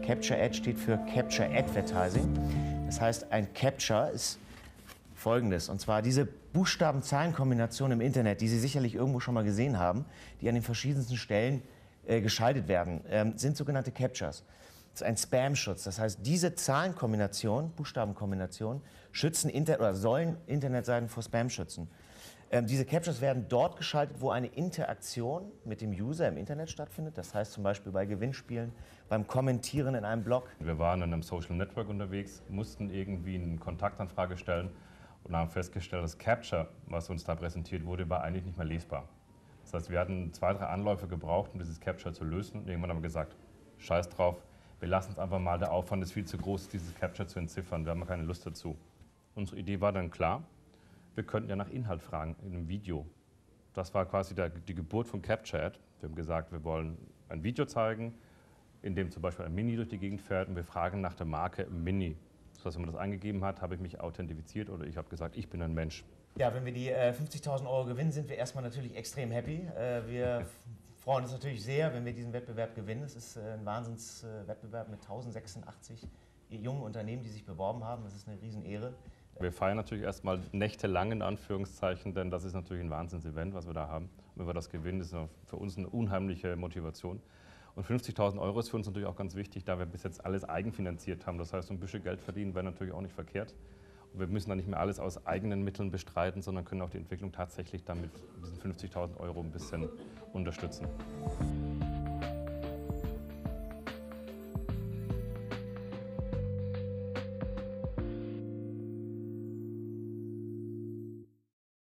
Capture Ad steht für Capture Advertising. Das heißt, ein Capture ist Folgendes, und zwar diese Buchstaben-Zahlen-Kombination im Internet, die Sie sicherlich irgendwo schon mal gesehen haben, die an den verschiedensten Stellen geschaltet werden, sind sogenannte Captures. Das ist ein Spam-Schutz. Das heißt, diese Zahlenkombination, Buchstabenkombination, schützen oder sollen Internetseiten vor Spam schützen. Diese Captures werden dort geschaltet, wo eine Interaktion mit dem User im Internet stattfindet. Das heißt zum Beispiel bei Gewinnspielen, beim Kommentieren in einem Blog. Wir waren in einem Social Network unterwegs, mussten irgendwie eine Kontaktanfrage stellen und haben festgestellt, das Capture, was uns da präsentiert wurde, war eigentlich nicht mehr lesbar. Das heißt, wir hatten 2, 3 Anläufe gebraucht, um dieses Capture zu lösen. Und irgendwann haben wir gesagt, scheiß drauf, wir lassen es einfach mal, der Aufwand ist viel zu groß, dieses Capture zu entziffern. Wir haben keine Lust dazu. Unsere Idee war dann klar, wir könnten ja nach Inhalt fragen in einem Video. Das war quasi die Geburt von Capture Ad. Wir haben gesagt, wir wollen ein Video zeigen, in dem zum Beispiel ein Mini durch die Gegend fährt und wir fragen nach der Marke Mini. Das heißt, wenn man das eingegeben hat, habe ich mich authentifiziert oder ich habe gesagt, ich bin ein Mensch. Ja, wenn wir die 50.000 € gewinnen, sind wir erstmal natürlich extrem happy. Wir freuen uns natürlich sehr, wenn wir diesen Wettbewerb gewinnen. Es ist ein Wahnsinnswettbewerb mit 1086 jungen Unternehmen, die sich beworben haben. Das ist eine Riesenehre. Wir feiern natürlich erstmal nächtelang in Anführungszeichen, denn das ist natürlich ein Wahnsinns-Event, was wir da haben. Und wenn wir das gewinnen, ist für uns eine unheimliche Motivation. Und 50.000 € ist für uns natürlich auch ganz wichtig, da wir bis jetzt alles eigenfinanziert haben. Das heißt, ein bisschen Geld verdienen wäre natürlich auch nicht verkehrt. Und wir müssen dann nicht mehr alles aus eigenen Mitteln bestreiten, sondern können auch die Entwicklung tatsächlich damit diesen 50.000 € ein bisschen unterstützen.